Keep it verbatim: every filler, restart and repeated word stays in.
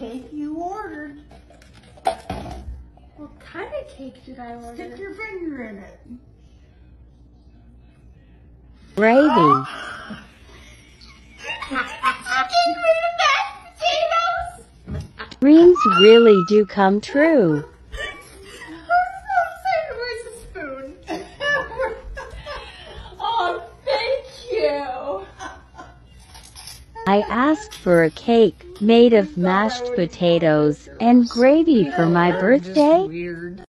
cake you ordered. What kind of cake did I order? Stick your finger in it. Gravy. Give me the mashed potatoes! Dreams really do come true. Where's the spoon? Oh, thank you. I asked for a cake made of mashed potatoes and gravy for my birthday. Weird.